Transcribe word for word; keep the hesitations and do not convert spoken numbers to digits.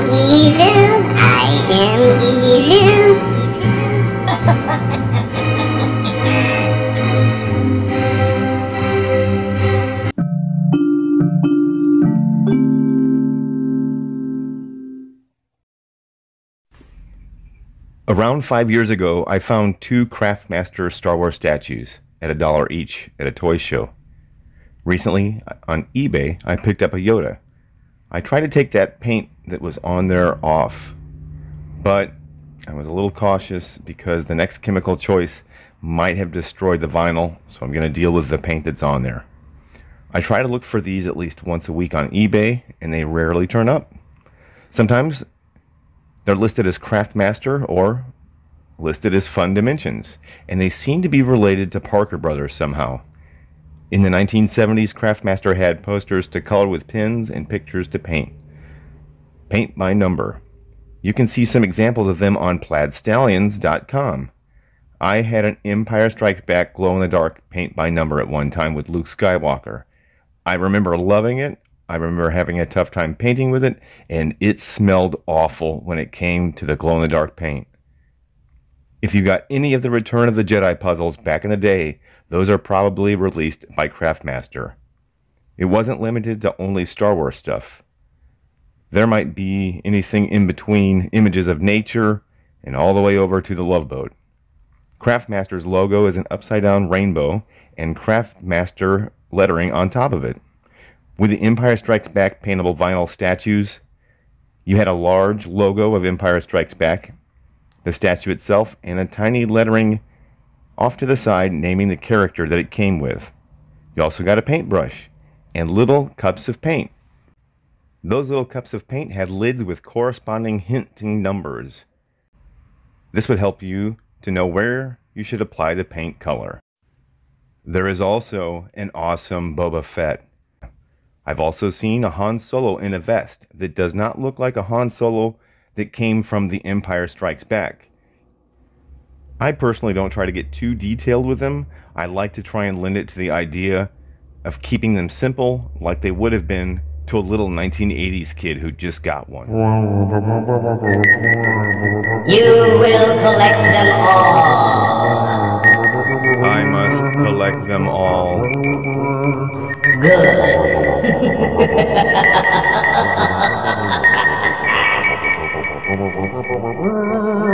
evil. I am evil. Around five years ago, I found two Craftmaster Star Wars statues at a dollar each at a toy show. Recently, on eBay, I picked up a Yoda. I tried to take that paint that was on there off, but I was a little cautious because the next chemical choice might have destroyed the vinyl, so I'm going to deal with the paint that's on there. I try to look for these at least once a week on eBay, and they rarely turn up. Sometimes they're listed as Craftmaster or listed as Fun Dimensions, and they seem to be related to Parker Brothers somehow. In the nineteen seventies, Craftmaster had posters to color with pens and pictures to paint. Paint by number. You can see some examples of them on plaid stallions dot com. I had an Empire Strikes Back glow-in-the-dark paint by number at one time with Luke Skywalker. I remember loving it. I remember having a tough time painting with it, and it smelled awful when it came to the glow-in-the-dark paint. If you got any of the Return of the Jedi puzzles back in the day, those are probably released by Craftmaster. It wasn't limited to only Star Wars stuff. There might be anything in between images of nature and all the way over to the Love Boat. Craftmaster's logo is an upside-down rainbow and Craftmaster lettering on top of it. With the Empire Strikes Back paintable vinyl statues, you had a large logo of Empire Strikes Back, the statue itself, and a tiny lettering off to the side naming the character that it came with. You also got a paintbrush and little cups of paint. Those little cups of paint had lids with corresponding hinting numbers. This would help you to know where you should apply the paint color. There is also an awesome Boba Fett. I've also seen a Han Solo in a vest that does not look like a Han Solo that came from The Empire Strikes Back. I personally don't try to get too detailed with them. I like to try and lend it to the idea of keeping them simple like they would have been to a little nineteen eighties kid who just got one. You will collect them all. I must collect them all. Good.